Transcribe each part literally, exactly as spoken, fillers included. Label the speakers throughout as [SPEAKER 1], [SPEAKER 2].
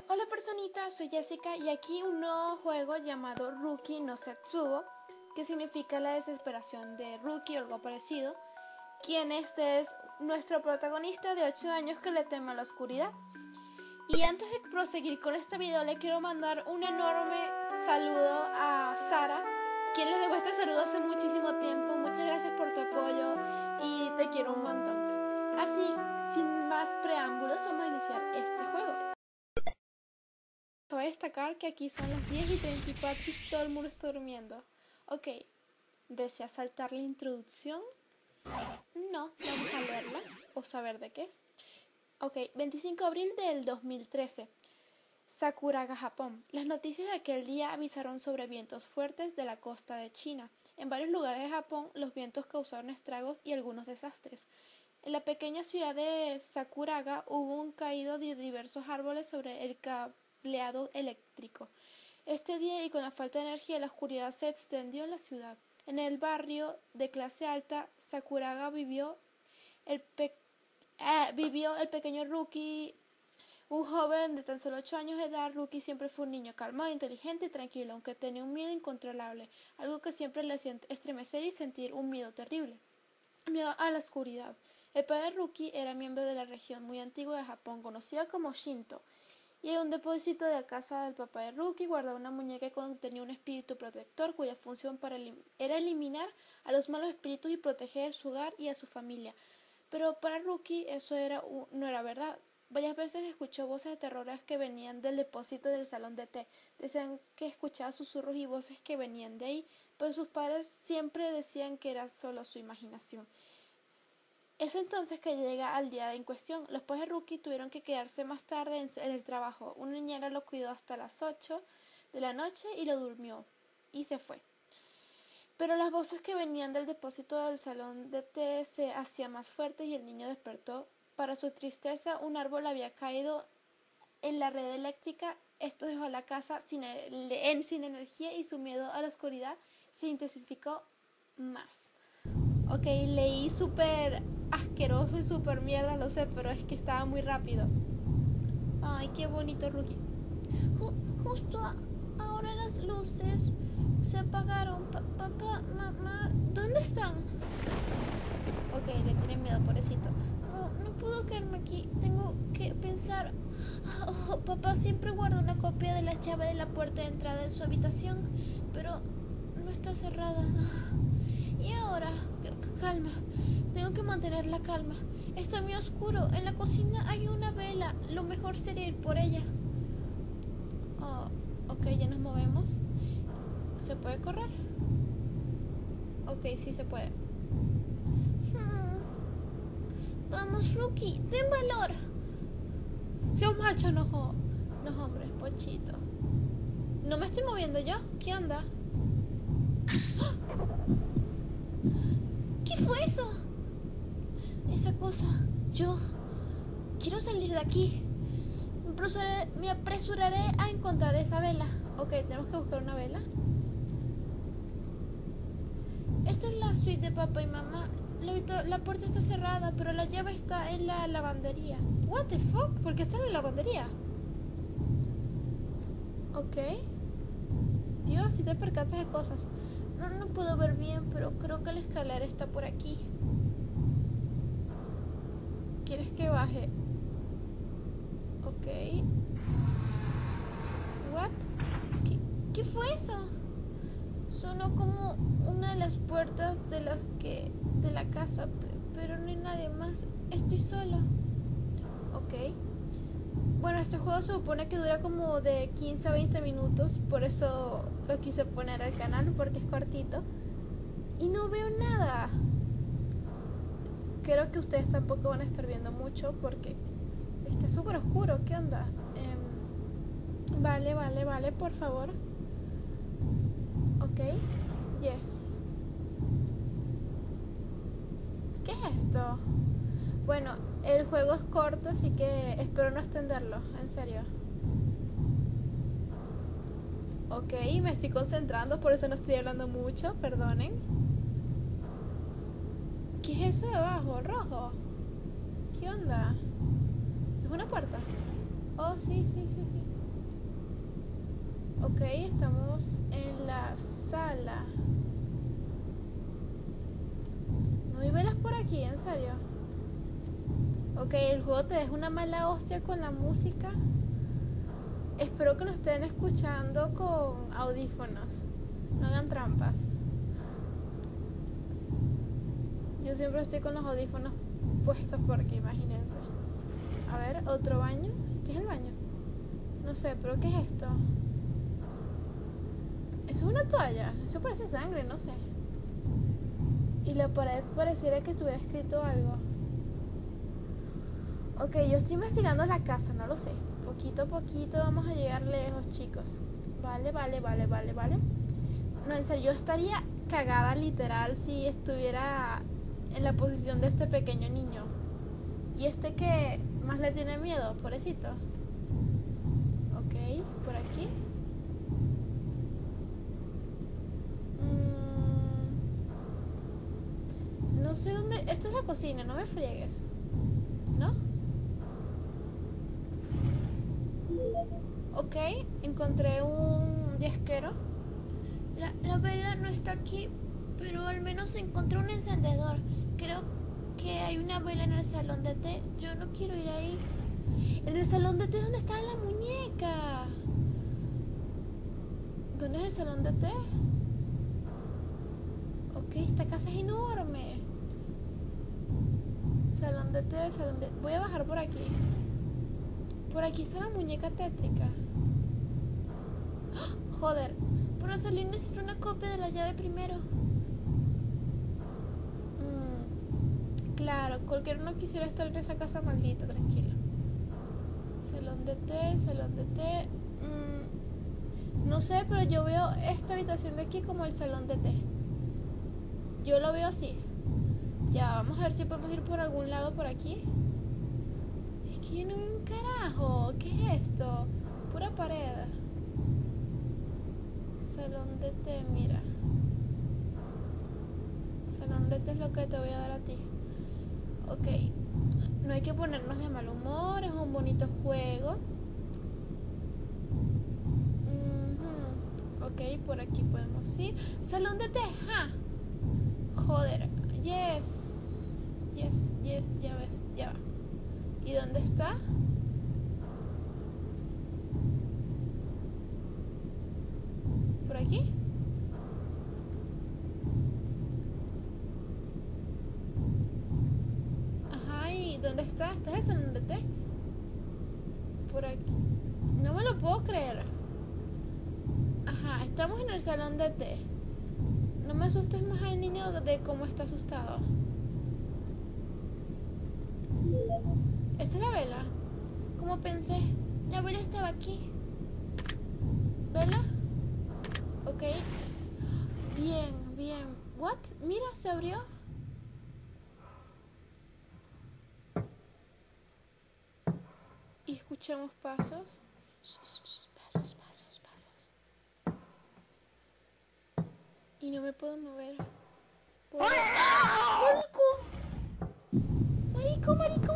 [SPEAKER 1] Hola personitas, soy Jessica y aquí un nuevo juego llamado Rookie no Setsubo, que significa la desesperación de Rookie o algo parecido, quien este es nuestro protagonista de ocho años que le teme a la oscuridad. Y antes de proseguir con este video le quiero mandar un enorme saludo a Sara, quien le debo este saludo hace muchísimo tiempo. Muchas gracias por tu apoyo y te quiero un montón. Así, sin más preámbulos, vamos a iniciar este juego. Cabe destacar que aquí son las diez y treinta y cuatro y todo el mundo está durmiendo. Ok, ¿desea saltar la introducción? No, vamos a leerla o saber de qué es. Ok, veinticinco de abril del dos mil trece. Sakuraga, Japón. Las noticias de aquel día avisaron sobre vientos fuertes de la costa de China. En varios lugares de Japón los vientos causaron estragos y algunos desastres. En la pequeña ciudad de Sakuraga hubo un caído de diversos árboles sobre el cableado eléctrico. Este día, y con la falta de energía, la oscuridad se extendió en la ciudad. En el barrio de clase alta, Sakuraga vivió el, pe eh, vivió el pequeño Rookie, un joven de tan solo ocho años de edad. Rookie siempre fue un niño calmado, inteligente y tranquilo, aunque tenía un miedo incontrolable, algo que siempre le hacía estremecer y sentir un miedo terrible. Miedo a la oscuridad. El padre de Rookie era miembro de la región muy antigua de Japón, conocida como Shinto, y en un depósito de la casa del papá de Rookie guardaba una muñeca que contenía un espíritu protector cuya función para elim era eliminar a los malos espíritus y proteger su hogar y a su familia. Pero para Rookie eso era no era verdad. Varias veces escuchó voces aterradoras que venían del depósito del salón de té. Decían que escuchaba susurros y voces que venían de ahí, pero sus padres siempre decían que era solo su imaginación. Es entonces que llega al día en cuestión. Los padres de Rookie tuvieron que quedarse más tarde en, en el trabajo. Una niñera lo cuidó hasta las ocho de la noche y lo durmió y se fue. Pero las voces que venían del depósito del salón de té se hacían más fuertes y el niño despertó. Para su tristeza, un árbol había caído en la red eléctrica. Esto dejó la casa sin, el, sin energía y su miedo a la oscuridad se intensificó más. Ok, leí súper asqueroso y súper mierda, lo sé, pero es que estaba muy rápido. Ay, qué bonito Rookie.
[SPEAKER 2] Ju justo ahora las luces se apagaron. Pa papá, mamá, ¿dónde están?
[SPEAKER 1] Ok, le tiene miedo, pobrecito.
[SPEAKER 2] No, no puedo quedarme aquí. Tengo que pensar. Oh, papá siempre guarda una copia de la llave de la puerta de entrada en su habitación, pero no está cerrada. ¿Y ahora? Calma. Tengo que mantener la calma. Está muy oscuro. En la cocina hay una vela. Lo mejor sería ir por ella.
[SPEAKER 1] Oh, ok, ya nos movemos. ¿Se puede correr? Ok, sí se puede.
[SPEAKER 2] Hmm. Vamos, Rookie, ten valor.
[SPEAKER 1] Sea un macho, no, no hombre, pochito. ¿No me estoy moviendo yo? ¿Qué onda?
[SPEAKER 2] ¿Qué fue eso? Esa cosa. Yo quiero salir de aquí. Me apresuraré, me apresuraré a encontrar esa vela.
[SPEAKER 1] Ok, tenemos que buscar una vela.
[SPEAKER 2] Esta es la suite de papá y mamá. La, la puerta está cerrada, pero la llave está en la lavandería.
[SPEAKER 1] What the fuck? ¿Por qué está en la lavandería? Ok. Dios, si te percatas de cosas.
[SPEAKER 2] No, no puedo ver bien, pero creo que la escalera está por aquí.
[SPEAKER 1] ¿Quieres que baje? Ok. What?
[SPEAKER 2] ¿Qué, qué fue eso? Sonó como una de las puertas de las que de la casa, pero no hay nadie más. Estoy sola.
[SPEAKER 1] Ok. Bueno, este juego se supone que dura como de quince a veinte minutos, por eso lo quise poner al canal porque es cortito. Y no veo nada. Creo que ustedes tampoco van a estar viendo mucho porque está súper oscuro. ¿Qué onda? Eh, vale, vale, vale, por favor. Ok, yes. ¿Qué es esto? Bueno, el juego es corto, así que espero no extenderlo, en serio. Ok, me estoy concentrando, por eso no estoy hablando mucho, perdonen. ¿Qué es eso de abajo? ¿Rojo? ¿Qué onda? ¿Esto es una puerta? Oh, sí, sí, sí, sí. Ok, estamos en la sala. ¿No hay velas por aquí? ¿En serio? Ok, el juego te deja una mala hostia con la música. Espero que lo estén escuchando con audífonos. No hagan trampas. Yo siempre estoy con los audífonos puestos porque imagínense. A ver, otro baño. ¿Este es el baño? No sé, pero ¿qué es esto? ¿Eso es una toalla? Eso parece sangre, no sé. Y la pared pareciera que estuviera escrito algo. Ok, yo estoy investigando la casa, no lo sé. Poquito a poquito vamos a llegar lejos, chicos. Vale, vale, vale, vale, vale. No, en serio, yo estaría cagada literal si estuviera en la posición de este pequeño niño. Y este que más le tiene miedo, pobrecito. Ok, por aquí. Mm, no sé dónde... Esta es la cocina, no me friegues. ¿No? Ok, encontré un yesquero.
[SPEAKER 2] La, la vela no está aquí, pero al menos encontré un encendedor. Creo que hay una vela en el salón de té. Yo no quiero ir ahí. En el salón de té, ¿dónde está la muñeca?
[SPEAKER 1] ¿Dónde es el salón de té? Ok, esta casa es enorme. Salón de té, salón de... Voy a bajar por aquí. Por aquí está la muñeca tétrica. ¡Oh! Joder.
[SPEAKER 2] Para salir necesito una copia de la llave primero.
[SPEAKER 1] Mm, claro, cualquiera no quisiera estar en esa casa maldita, tranquila. Salón de té, salón de té. Mm, no sé, pero yo veo esta habitación de aquí como el salón de té. Yo lo veo así. Ya, vamos a ver si podemos ir por algún lado por aquí. Es que yo no veo un carajo. ¿Qué es esto? Pura pared. Salón de té, mira. Salón de té es lo que te voy a dar a ti. Ok. No hay que ponernos de mal humor. Es un bonito juego. Uh-huh. Ok, por aquí podemos ir. Salón de té, ja. Joder. Yes. Yes, yes, ya ves, ya va. ¿Y dónde está? ¿Por aquí? Ajá, ¿y dónde está? ¿Este es el salón de té? Por aquí. No me lo puedo creer. Ajá, estamos en el salón de té. No me asustes más al niño de cómo está asustado. ¿Esta es la vela?
[SPEAKER 2] Como pensé, la vela estaba aquí.
[SPEAKER 1] ¿Vela? Ok. Bien, bien. ¿What? Mira, se abrió. Y escuchamos pasos.
[SPEAKER 2] Pasos, pasos, pasos.
[SPEAKER 1] Y no me puedo mover.
[SPEAKER 2] Por... ¡Ah! ¡Marico! ¡Marico, marico!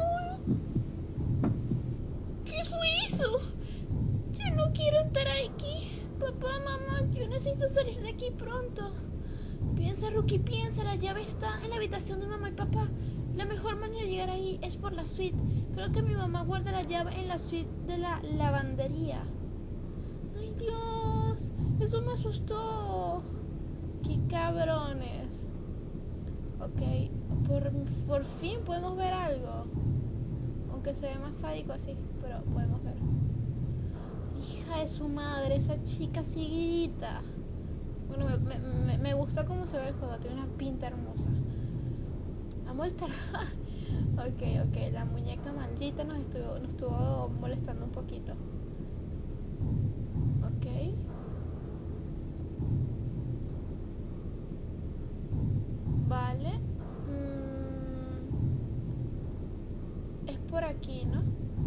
[SPEAKER 2] ¿Qué fue eso? Yo no quiero estar aquí. Papá, mamá, yo necesito salir de aquí pronto. Piensa, Rookie, piensa. La llave está en la habitación de mamá y papá. La mejor manera de llegar ahí es por la suite. Creo que mi mamá guarda la llave en la suite de la lavandería. ¡Ay, Dios! Eso me asustó. ¡Qué cabrones! Ok, por, por fin podemos ver algo. Aunque se ve más sádico así, pero podemos ver. Hija de su madre, esa chica seguidita. Bueno, me, me, me gusta cómo se ve el juego, tiene una pinta hermosa. Amo el terror. Ok, ok, la muñeca maldita nos estuvo, nos estuvo molestando un poquito. Ok. Vale. Mm, es por aquí, ¿no?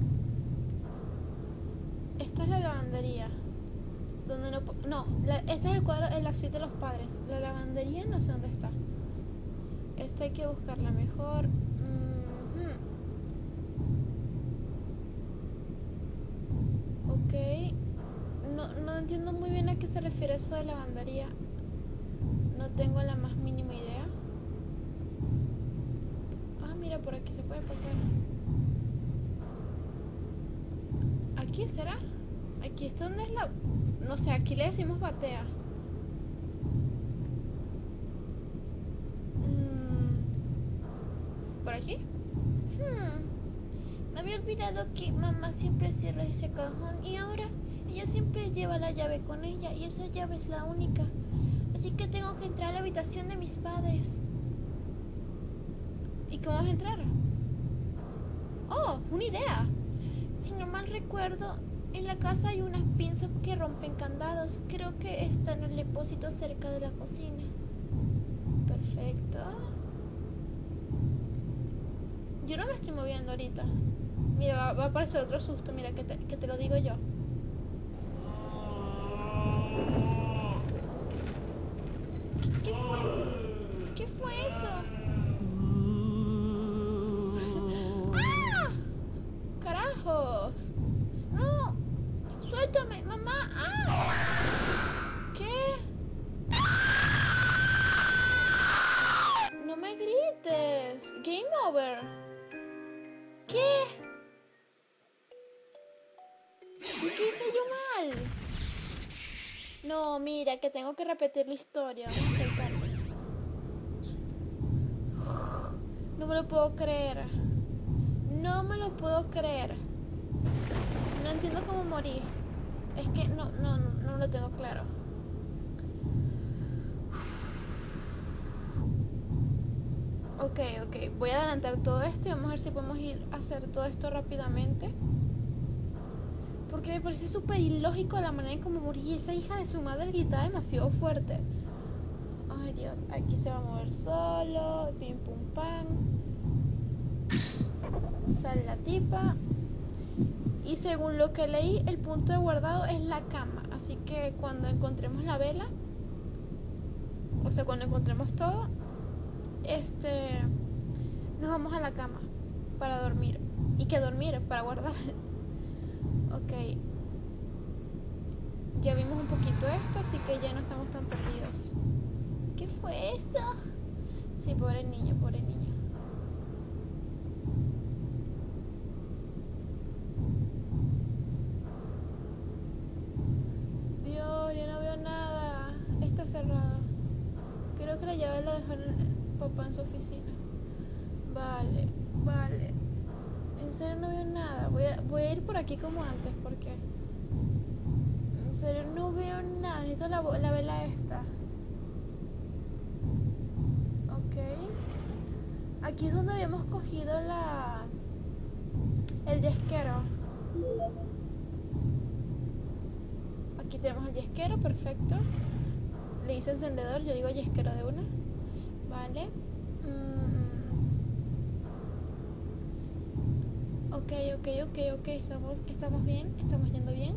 [SPEAKER 2] Esta es la lavandería. Donde no... No, la, este es el cuadro en la suite de los padres. La lavandería no sé dónde está. Esta hay que buscarla mejor. Mm-hmm. Ok. No, no, No entiendo muy bien a qué se refiere eso de lavandería. No tengo la más mínima idea. Ah, mira, por aquí se puede pasar. ¿Aquí será? Aquí está donde es la... No sé, aquí le decimos batea. Mm, ¿Por aquí? Hmm. Me había olvidado que mamá siempre cierra ese cajón y ahora ella siempre lleva la llave con ella y esa llave es la única. Así que tengo que entrar a la habitación de mis padres.
[SPEAKER 1] ¿Y cómo vas a entrar?
[SPEAKER 2] Oh, una idea. Si no mal recuerdo, en la casa hay unas pinzas que rompen candados. Creo que está en el depósito cerca de la cocina. Perfecto.
[SPEAKER 1] Yo no me estoy moviendo ahorita. Mira, va, va a aparecer otro susto. Mira, que te, que te lo digo yo.
[SPEAKER 2] ¿Qué, qué fue? ¿Qué fue eso? ¡Ah!
[SPEAKER 1] ¡Carajos!
[SPEAKER 2] ¡No! ¡Suéltame, mamá! ¡Ah!
[SPEAKER 1] ¿Qué? No me grites. Game over.
[SPEAKER 2] ¿Qué? ¿Y qué hice yo mal?
[SPEAKER 1] No, mira, que tengo que repetir la historia. Vamos a saltarlo. No me lo puedo creer. No me lo puedo creer. No entiendo cómo morí. Es que no, no, no, no lo tengo claro. Ok, ok. Voy a adelantar todo esto y vamos a ver si podemos ir a hacer todo esto rápidamente. Porque me parece súper ilógico la manera en cómo morí. Esa hija de su madre gritaba demasiado fuerte. Ay, Dios. Aquí se va a mover solo. Pim, pum, pam. Sale la tipa. Y según lo que leí, el punto de guardado es la cama. Así que cuando encontremos la vela, o sea, cuando encontremos todo, este, nos vamos a la cama para dormir. ¿Y qué dormir? Para guardar. Ok. Ya vimos un poquito esto, así que ya no estamos tan perdidos.
[SPEAKER 2] ¿Qué fue eso?
[SPEAKER 1] Sí, pobre niño, pobre niño. Dios, yo no veo nada. Está cerrada. Creo que la llave la dejó el papá en su oficina. Vale, vale. En serio no veo nada. Voy a, voy a ir por aquí como antes, porque en serio no veo nada. Necesito la, la vela esta. Ok. Aquí es donde habíamos cogido la... el yesquero. Aquí tenemos el yesquero, perfecto. Le hice encendedor, yo digo yesquero de una. Vale. Mm. Ok, ok, ok, ok. Estamos, estamos bien, estamos yendo bien.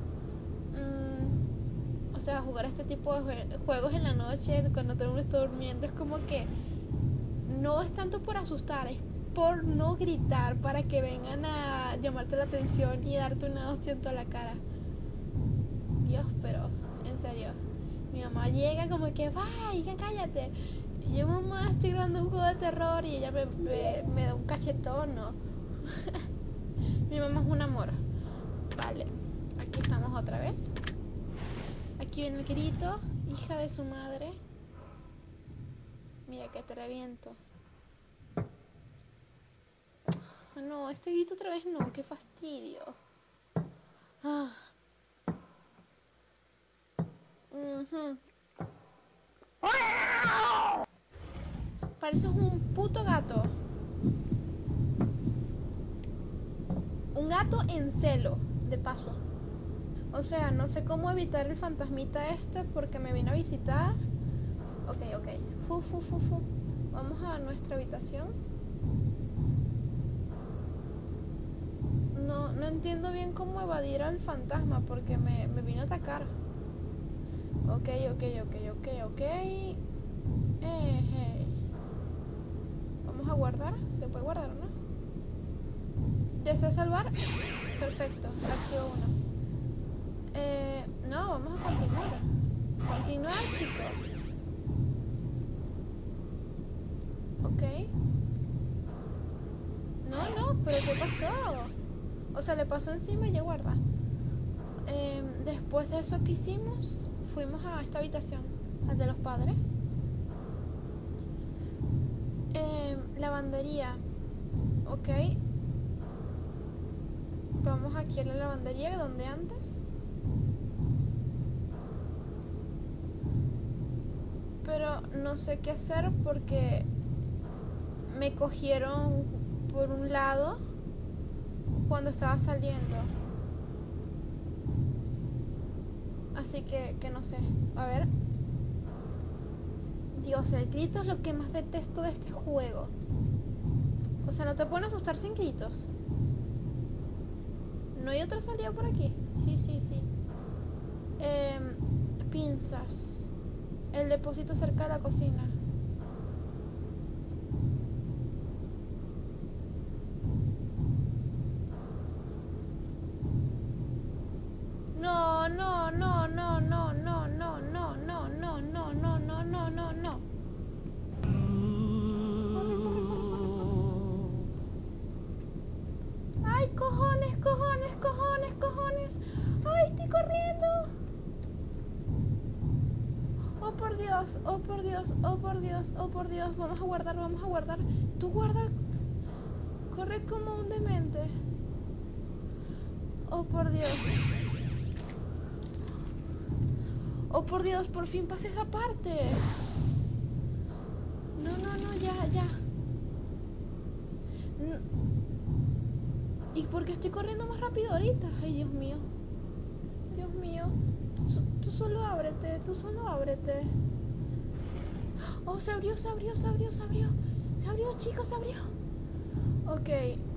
[SPEAKER 1] Mm. O sea, jugar este tipo de jue juegos en la noche cuando todo el mundo está durmiendo es como que no es tanto por asustar, es por no gritar para que vengan a llamarte la atención y darte una hostia en toda la cara. Dios, pero en serio, mi mamá llega como que, vaya, cállate. Y yo, mamá, estoy grabando un juego de terror y ella me, me, me da un cachetón, ¿no? Mi mamá es un amor. Vale, aquí estamos otra vez. Aquí viene el grito, hija de su madre. Mira que te reviento. No, este grito otra vez no, qué fastidio. Ah. Uh-huh. Pareces un puto gato. Un gato en celo, de paso. O sea, no sé cómo evitar el fantasmita este porque me vino a visitar. Ok, ok. Fu, fu, fu, fu. Vamos a nuestra habitación. No, no entiendo bien cómo evadir al fantasma porque me, me vino a atacar. Ok, ok, ok, ok, ok. Eh, hey. Vamos a guardar. ¿Se puede guardar, no? ¿Desea salvar? Perfecto. Activo uno. Eh, no, vamos a continuar. Continuar, chicos. Ok. No, no, pero ¿qué pasó? O sea, le pasó encima y ya guarda. Eh, después de eso que hicimos, fuimos a esta habitación, al de los padres. Eh, lavandería. Ok. Vamos aquí a la lavandería, donde antes. Pero no sé qué hacer porque me cogieron por un lado cuando estaba saliendo. Así que, que no sé. A ver. Dios, el grito es lo que más detesto de este juego. O sea, no te pueden asustar sin gritos. ¿No hay otra salida por aquí? Sí, sí, sí. Eh, pinzas. El depósito cerca de la cocina. No, no, no, no, no, no, no, no, no, no, no, no, no, no, no, no. Corre, corre, corre, corre, corre. Ay, cojones, cojones, cojones, cojones. Ay, estoy corriendo. Oh, por Dios, oh, por Dios, oh, por Dios, oh, por Dios. Vamos a guardar, vamos a guardar. Tú guarda. Corre como un demente. Oh, por Dios. Oh, por Dios, por fin pasé esa parte. No, no, no, ya, ya. No. ¿Y por qué estoy corriendo más rápido ahorita? Ay, Dios mío. Dios mío. Tú, tú solo ábrete, tú solo ábrete. Oh, se abrió, se abrió, se abrió, se abrió. Se abrió, chicos, se abrió. Ok.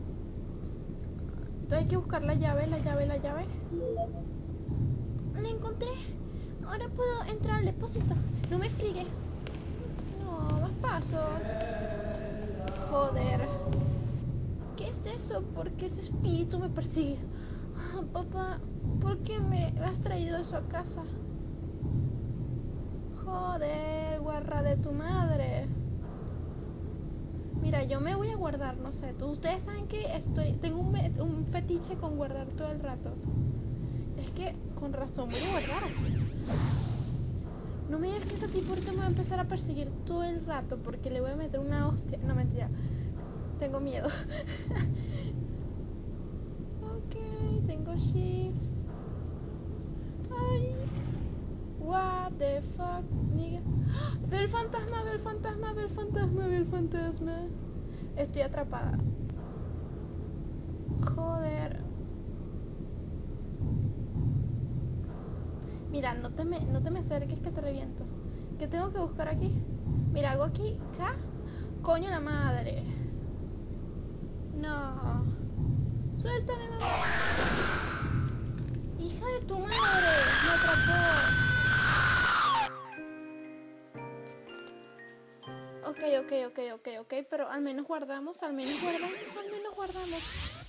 [SPEAKER 1] Hay que buscar la llave, la llave, la llave.
[SPEAKER 2] La encontré. Ahora puedo entrar al depósito. No me frigues.
[SPEAKER 1] No, más pasos. Joder.
[SPEAKER 2] ¿Qué es eso? ¿Por qué ese espíritu me persigue? Ah, papá, ¿por qué me has traído eso a casa?
[SPEAKER 1] Joder, guarra de tu madre. Mira, yo me voy a guardar, no sé. Tú, ustedes saben que estoy, tengo un, un fetiche con guardar todo el rato. Es que con razón voy a guardar. No me digas que ese tipo ahorita me va a empezar a perseguir todo el rato porque le voy a meter una hostia. No, mentira. Tengo miedo. Ok, tengo shift. Ay. What the fuck, nigga. Ve el fantasma, ve el fantasma, ve el fantasma, ve el fantasma. Estoy atrapada. Joder. Mira, no te me, no te me acerques que te reviento. ¿Qué tengo que buscar aquí? Mira, hago aquí, acá. Coño la madre. No. Suéltame, mamá. Hija de tu madre. Me atrapó. Ok, ok, ok, ok, ok. Pero al menos guardamos, al menos guardamos, al menos guardamos.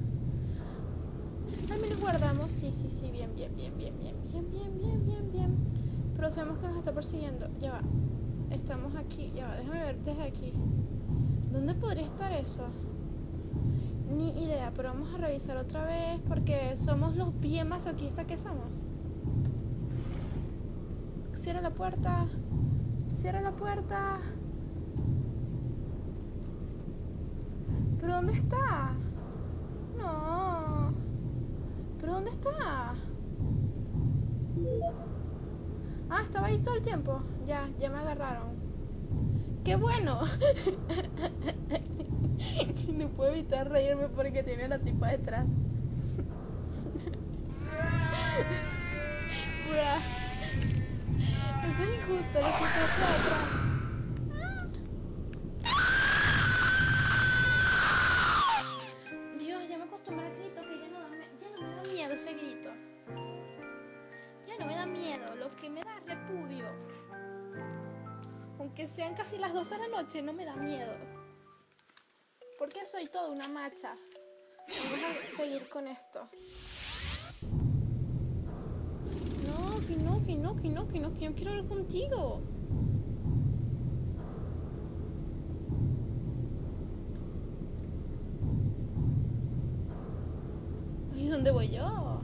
[SPEAKER 1] Al menos guardamos. Sí, sí, sí. Bien, bien, bien, bien, bien, bien, bien, bien, bien, bien. Pero sabemos que nos está persiguiendo. Ya va. Estamos aquí. Ya va. Déjame ver desde aquí. ¿Dónde podría estar eso? Ni idea, pero vamos a revisar otra vez porque somos los bien masoquistas que somos. Cierra la puerta. Cierra la puerta. ¿Pero dónde está? No. ¿Pero dónde está? Ah, estaba ahí todo el tiempo. Ya, ya me agarraron. ¡Qué bueno! No puedo evitar reírme porque tiene a la tipa detrás. Bra. Eso es injusto, la tipa está detrás. Dios, ya me acostumbré al grito que ya no, da, ya no me da miedo ese grito. Ya no me da miedo, lo que me da es repudio. Aunque sean casi las doce de la noche, no me da miedo. Porque soy toda una macha. Vamos a seguir con esto. que no, que no, que no, que no, que no quiero hablar contigo. ¿Y dónde voy yo?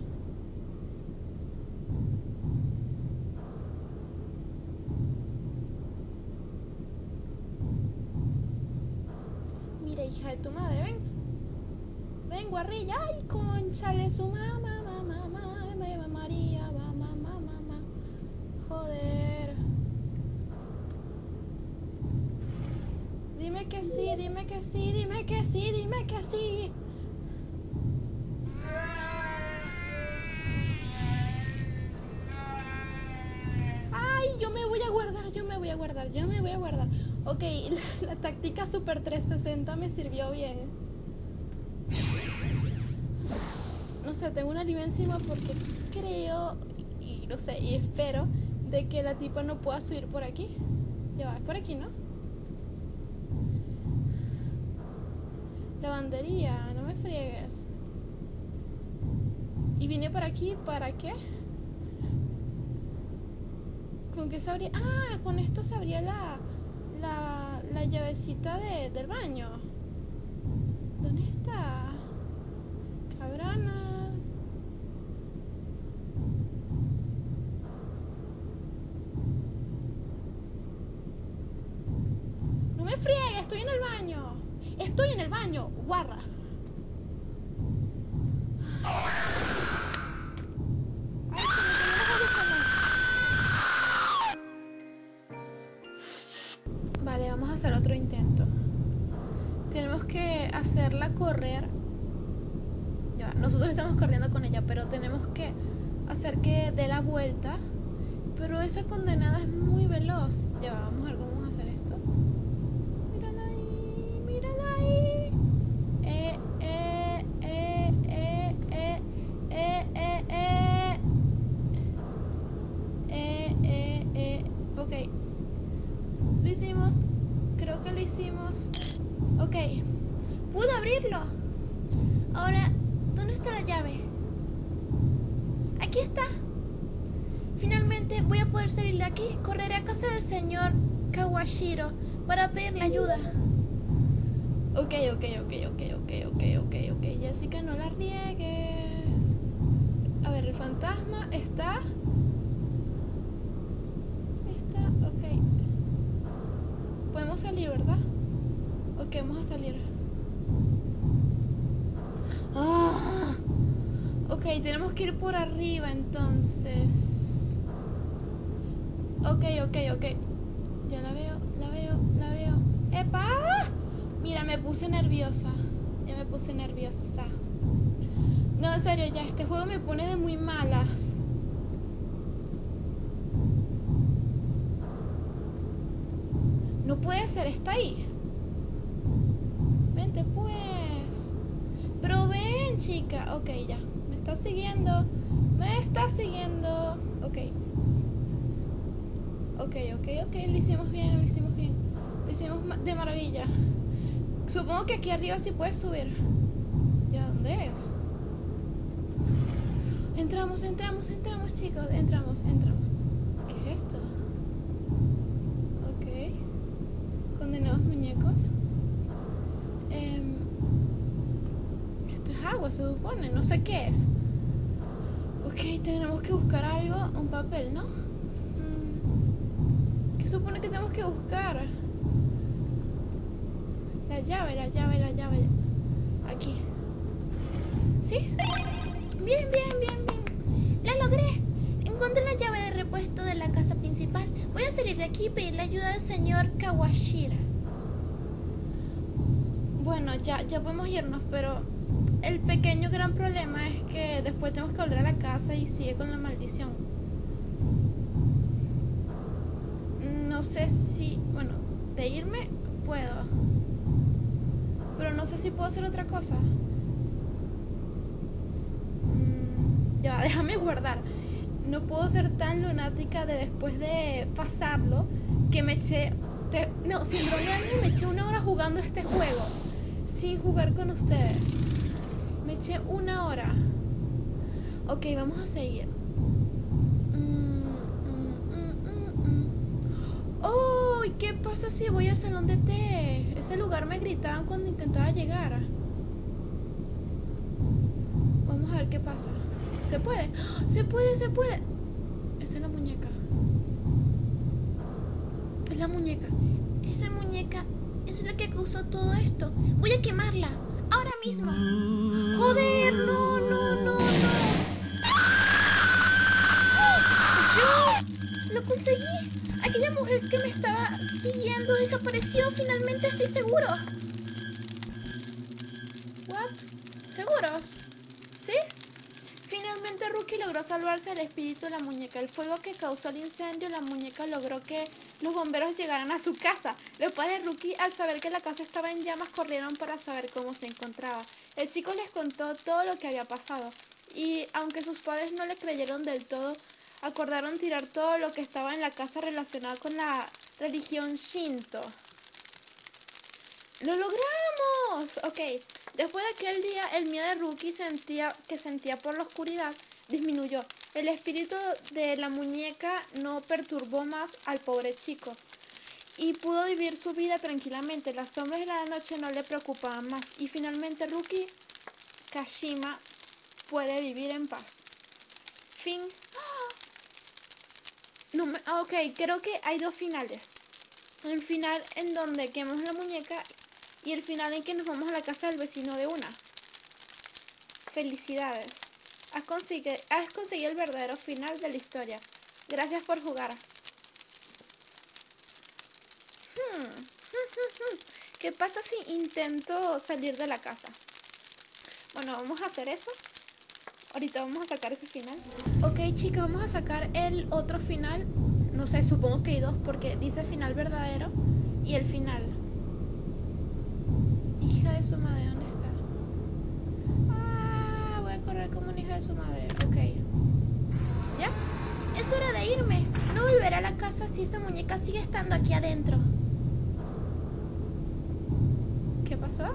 [SPEAKER 1] Mira, hija de tu madre, ven. Ven, guarrilla. Ay, conchale, su mamá, mamá, mamá, mamá, María, mamá, mamá, mamá. Joder. Dime que sí, dime que sí, dime que sí, dime que sí. Ay, yo me voy a guardar, yo me voy a guardar, yo me voy a guardar. Ok, la, la táctica Super trescientos sesenta me sirvió bien. No sé, tengo una liga encima porque creo, y, y no sé, y espero de que la tipa no pueda subir por aquí. Ya va, es por aquí, ¿no? Lavandería, no me friegues. Y vine por aquí, ¿para qué? ¿Con qué se abría? Ah, con esto se abría la, la, la llavecita de, del baño. ¿Dónde está? Cabrona. No me friegues, estoy en el baño. Estoy en el baño, guarra. Ay, que me tengo los audífonos. Vale, vamos a hacer otro intento. Tenemos que hacerla correr. Ya va, nosotros estamos corriendo con ella, pero tenemos que hacer que dé la vuelta. Pero esa condenada es muy veloz. Ya va, vamos a ver cómo vamos a hacer esto. Mírala ahí, mírala ahí. Eh, eh, eh, eh, eh, eh, eh, eh. Eh, eh, eh. Ok. Lo hicimos. Creo que lo hicimos. Ok. Pude abrirlo. Ahora, ¿dónde está la llave? Aquí está. Finalmente voy a poder salir de aquí. Correré a casa del señor Kawashiro para pedirle ayuda. Ok, ok, ok, ok, ok, ok, ok, ok. Jessica, no la riegues. A ver, el fantasma está... Está, ok. Podemos salir, ¿verdad? Ok, vamos a salir. Ah. Ok, tenemos que ir por arriba entonces. Ok, ok, ok. Ya la veo, la veo, la veo. ¡Epa! Mira, me puse nerviosa. Ya me puse nerviosa. No, en serio, ya este juego me pone de muy malas. No puede ser, está ahí. Vente pues. Pero ven, chica. Ok, ya. Me está siguiendo. Me está siguiendo. Ok. Ok, ok, ok. Lo hicimos bien, lo hicimos bien. Lo hicimos de maravilla. Supongo que aquí arriba sí puedes subir. ¿Ya dónde es? Entramos, entramos, entramos, chicos. Entramos, entramos. ¿Qué es esto? Ok. Condenados muñecos. Eh, esto es agua, se supone. No sé qué es. Ok, tenemos que buscar algo. Un papel, ¿no? ¿Qué supone que tenemos que buscar? La llave, la llave, la llave. Aquí. ¿Sí? Bien, bien, bien, bien. ¡La logré! Encontré la llave de repuesto de la casa principal. Voy a salir de aquí y pedir la ayuda del señor Kawashiro. Bueno, ya, ya podemos irnos, pero el pequeño gran problema es que después tenemos que volver a la casa y sigue con la maldición. No sé si... Bueno, de irme puedo. Pero no sé si puedo hacer otra cosa. Mm, ya, déjame guardar. No puedo ser tan lunática de después de pasarlo que me eché... Te, no, sin bromearme, me eché una hora jugando este juego. Sin jugar con ustedes. Me eché una hora. Ok, vamos a seguir. Mm.
[SPEAKER 2] ¿y qué pasa si voy al salón de té? Ese lugar me gritaban cuando intentaba llegar. Vamos a ver qué pasa. ¿Se puede? ¡Oh! ¡Se puede, se puede! Esa es la muñeca. Es la muñeca. Esa muñeca es la que causó todo esto. Voy a quemarla. Ahora mismo. ¡Joder! ¡No, no, no, no! ¡Yo! ¡Lo conseguí! Aquella mujer que me estaba siguiendo desapareció. Finalmente, estoy seguro. ¿What? ¿Seguros? ¿Sí? Finalmente Rookie logró salvarse del espíritu de la muñeca. El fuego que causó el incendio, la muñeca logró que los bomberos llegaran a su casa. Los padres de Rookie, al saber que la casa estaba en llamas, corrieron para saber cómo se encontraba. El chico les contó todo lo que había pasado. Y aunque sus padres no le creyeron del todo, acordaron tirar todo lo que estaba en la casa relacionado con la religión Shinto. ¡Lo logramos! Ok, después de aquel día, el miedo de Rookie sentía, que sentía por la oscuridad disminuyó. El espíritu de la muñeca no perturbó más al pobre chico y pudo vivir su vida tranquilamente. Las sombras de la noche no le preocupaban más y finalmente Rookie Kashima puede vivir en paz. Fin. No me, ok, creo que hay dos finales. El final en donde quemamos la muñeca y el final en que nos vamos a la casa del vecino de una. Felicidades. Has conseguido, has conseguido el verdadero final de la historia. Gracias por jugar. Hmm. ¿Qué pasa si intento salir de la casa? Bueno, vamos a hacer eso. Ahorita vamos a sacar ese final. Ok, chicos, vamos a sacar el otro final. No sé, supongo que hay dos porque dice final verdadero y el final. Hija de su madre, ¿dónde está? Ah, voy a correr como una hija de su madre. Ok. ¿Ya? Es hora de irme. No volveré a la casa si esa muñeca sigue estando aquí adentro. ¿Qué pasó?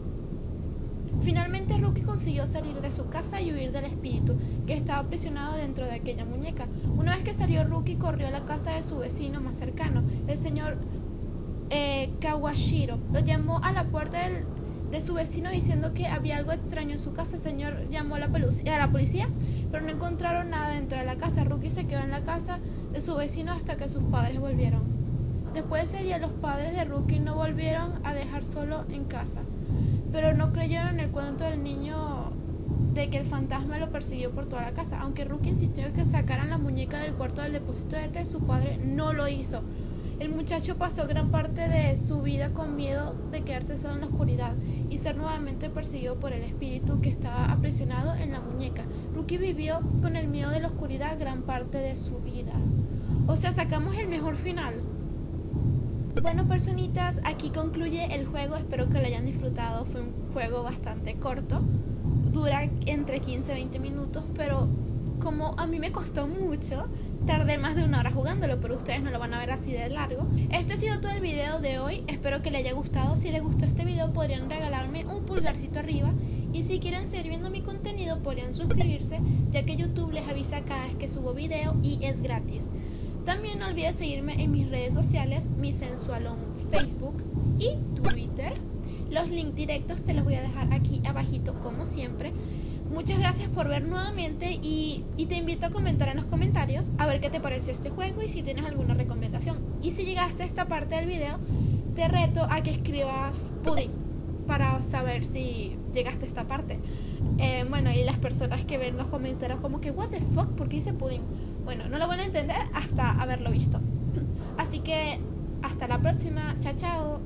[SPEAKER 2] Finalmente Rookie consiguió salir de su casa y huir del espíritu que estaba aprisionado dentro de aquella muñeca. Una vez que salió, Rookie corrió a la casa de su vecino más cercano, el señor eh, Kawashiro. Lo llamó a la puerta del, de su vecino diciendo que había algo extraño en su casa. El señor llamó a la, a la policía, pero no encontraron nada dentro de la casa. Rookie se quedó en la casa de su vecino hasta que sus padres volvieron. Después de ese día, los padres de Rookie no volvieron a dejar solo en casa, pero no creyeron en el cuento del niño de que el fantasma lo persiguió por toda la casa. Aunque Rookie insistió en que sacaran la muñeca del cuarto del depósito de té, su padre no lo hizo. El muchacho pasó gran parte de su vida con miedo de quedarse solo en la oscuridad y ser nuevamente perseguido por el espíritu que estaba aprisionado en la muñeca. Rookie vivió con el miedo de la oscuridad gran parte de su vida. O sea, sacamos el mejor final. Bueno, personitas, aquí concluye el juego. Espero que lo hayan disfrutado. Fue un juego bastante corto, dura entre quince a veinte minutos, pero como a mí me costó mucho, tardé más de una hora jugándolo, pero ustedes no lo van a ver así de largo. Este ha sido todo el video de hoy. Espero que les haya gustado. Si les gustó este video, podrían regalarme un pulgarcito arriba, y si quieren seguir viendo mi contenido, podrían suscribirse, ya que YouTube les avisa cada vez que subo video y es gratis. También no olvides seguirme en mis redes sociales, mi sensualón Facebook y Twitter. Los links directos te los voy a dejar aquí abajito como siempre. Muchas gracias por ver nuevamente y, y te invito a comentar en los comentarios a ver qué te pareció este juego y si tienes alguna recomendación. Y si llegaste a esta parte del video, te reto a que escribas pudding para saber si llegaste a esta parte. Eh, bueno, y las personas que ven los comentarios como que what the fuck, ¿por qué dice pudding? Bueno, no lo van a entender hasta haberlo visto. Así que hasta la próxima. Chao, chao.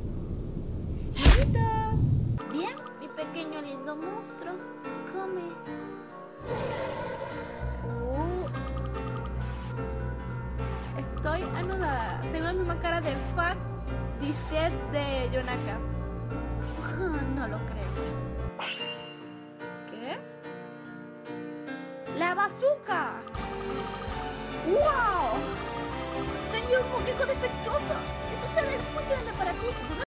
[SPEAKER 2] Besitos.
[SPEAKER 3] Bien, mi pequeño lindo monstruo. Come.
[SPEAKER 2] Uh, estoy anudada. Tengo la misma cara de fuck the shit de Yonaka.
[SPEAKER 3] No lo creo.
[SPEAKER 2] ¿Qué? ¡La bazooka! ¡Wow! Señor muñeco defectuoso. Eso se ve muy grande para ti.